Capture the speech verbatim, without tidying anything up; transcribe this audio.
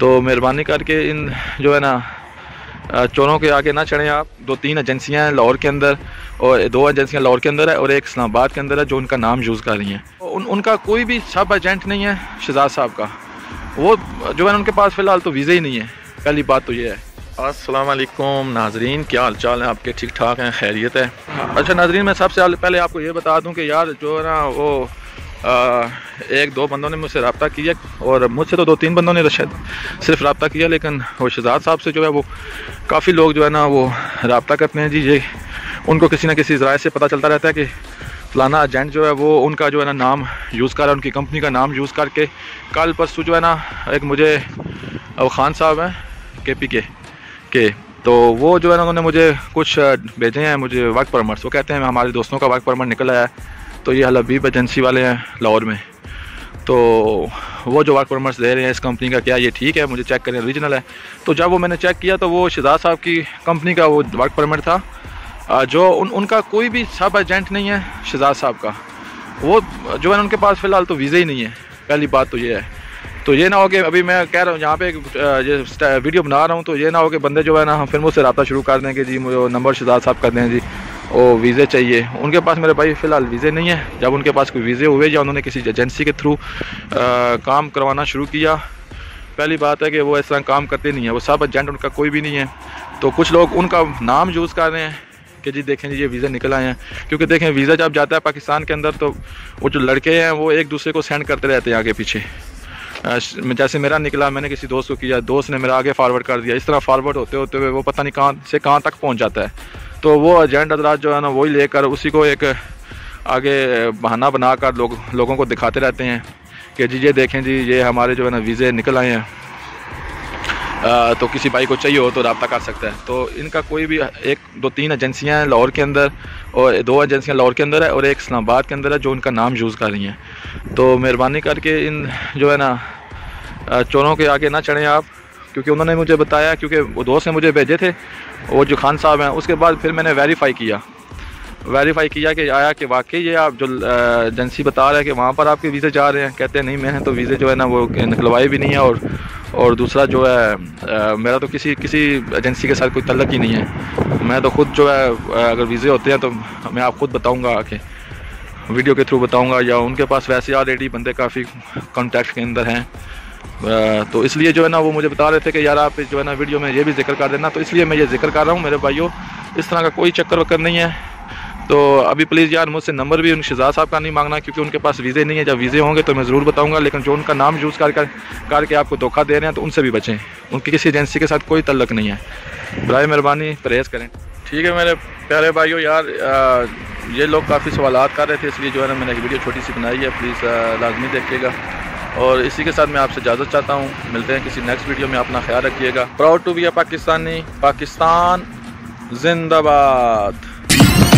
तो मेहरबानी करके इन जो है ना चोरों के आगे ना चढ़ें आप। दो तीन एजेंसियां हैं लाहौर के अंदर, और दो एजेंसियां लाहौर के अंदर है और एक इस्लामाबाद के अंदर है जो उनका नाम यूज़ कर रही हैं। उन उनका कोई भी सब एजेंट नहीं है शहजाद साहब का। वो जो है उनके पास फ़िलहाल तो वीज़ा ही नहीं है। पहली बात तो ये है। अस्सलाम वालेकुम नाजरीन, क्या हाल चाल है आपके? ठीक ठाक हैं, खैरियत है? अच्छा नाजरीन, मैं सबसे पहले आपको ये बता दूं कि यार जो है ना वो आ, एक दो बंदों ने मुझसे रब्ता किया, और मुझसे तो दो तीन बंदों ने सिर्फ रब्ता किया, लेकिन वो शहजाद साहब से जो है वो काफ़ी लोग जो है ना वो रब्ता करते हैं जी। ये उनको किसी न किसी ज़राए से पता चलता रहता है कि फलाना एजेंट जो है वो उनका जो है ना नाम यूज़ कर रहा है, उनकी कंपनी का नाम यूज़ करके। कल परसों जो है ना एक मुझे खान साहब हैं के पी के के तो वो जो है ना उन्होंने मुझे कुछ भेजे हैं, मुझे वर्क परमिट्स। वो कहते हैं हमारे दोस्तों का वर्क परमिट निकल आया है, तो ये हबीब एजेंसी वाले हैं लाहौर में, तो वो जो वर्क परमिट्स दे रहे हैं इस कंपनी का, क्या ये ठीक है? मुझे चेक करें, ओरिजिनल है। तो जब वो मैंने चेक किया तो वो शहजाद साहब की कंपनी का वो वर्क परमिट था, जो उन उनका कोई भी सब एजेंट नहीं है शहजाद साहब का। वो जो है उनके पास फ़िलहाल तो वीज़ा ही नहीं है। पहली बात तो ये है। तो ये ना हो कि अभी मैं कह रहा हूँ यहाँ पे ये वीडियो बना रहा हूँ, तो ये ना हो कि बंदे जो है ना हम फिर मुझसे रब्ता शुरू कर दें कि जी मुझे नंबर शहजाद साहब कर दें जी, वो वीज़े चाहिए। उनके पास मेरे भाई फ़िलहाल वीज़े नहीं है। जब उनके पास कोई वीज़े हुए या उन्होंने किसी एजेंसी के थ्रू काम करवाना शुरू किया, पहली बात है कि वो इस तरह काम करते नहीं है। वो सब एजेंट उनका कोई भी नहीं है। तो कुछ लोग उनका नाम यूज़ कर रहे हैं कि जी देखें जी ये वीज़ा निकल आए हैं, क्योंकि देखें वीज़ा जब जाता है पाकिस्तान के अंदर तो वो जो लड़के हैं वो एक दूसरे को सेंड करते रहते हैं आगे पीछे। जैसे मेरा निकला, मैंने किसी दोस्त को किया, दोस्त ने मेरा आगे फारवर्ड कर दिया। इस तरह फारवर्ड होते होते हुए वो पता नहीं कहाँ से कहाँ तक पहुँच जाता है। तो वो एजेंट हज़रात जो है ना वही लेकर उसी को एक आगे बहाना बनाकर लोग लोगों को दिखाते रहते हैं कि जी ये देखें जी ये हमारे जो है ना वीज़े निकल आए हैं, आ, तो किसी भाई को चाहिए हो तो रब्ता कर सकता है। तो इनका कोई भी, एक दो तीन एजेंसियां हैं लाहौर के अंदर, और दो एजेंसियां लाहौर के अंदर है और एक इस्लामाबाद के अंदर है जो उनका नाम यूज़ कर रही हैं। तो मेहरबानी करके इन जो है ना चोरों के आगे ना चढ़ें आप, क्योंकि उन्होंने मुझे बताया, क्योंकि वो दोस्त ने मुझे भेजे थे वो जो खान साहब हैं। उसके बाद फिर मैंने वेरीफाई किया वेरीफाई किया कि आया कि वाकई ये आप जो एजेंसी बता रहे हैं कि वहाँ पर आपके वीज़े जा रहे हैं। कहते हैं नहीं, मैंने तो वीज़े जो है ना वो निकलवाए भी नहीं है, और और दूसरा जो है आ, मेरा तो किसी किसी एजेंसी के साथ कोई तल्लक ही नहीं है। मैं तो खुद जो है अगर वीज़े होते हैं तो मैं आप खुद बताऊँगा, आके वीडियो के थ्रू बताऊँगा, या उनके पास वैसे ऑलरेडी बंदे काफ़ी कॉन्टैक्ट के अंदर हैं। तो इसलिए जो है ना वो मुझे बता रहे थे कि यार आप जो है ना वीडियो में ये भी जिक्र कर देना, तो इसलिए मैं ये जिक्र कर रहा हूँ मेरे भाइयों। इस तरह का कोई चक्कर वक्कर नहीं है। तो अभी प्लीज़ यार मुझसे नंबर भी उन शहजाद साहब का नहीं मांगना, क्योंकि उनके पास वीज़े नहीं है। जब वीज़े होंगे तो मैं ज़रूर बताऊंगा, लेकिन जो उनका नाम यूज़ कर कर करके आपको धोखा दे रहे हैं तो उनसे भी बचें। उनकी किसी एजेंसी के साथ कोई तल्लक नहीं है। बराए मेहरबानी परहेज़ करें। ठीक है मेरे प्यारे भाइयों, यार आ, ये लोग काफ़ी सवालात कर रहे थे, इसलिए जो है ना मैंने एक वीडियो छोटी सी बनाई है। प्लीज़ लाजमी देखिएगा, और इसी के साथ मैं आपसे इजाज़त चाहता हूँ। मिलते हैं किसी नेक्स्ट वीडियो में। अपना ख्याल रखिएगा। Proud to be a Pakistani. Pakistan जिंदाबाद।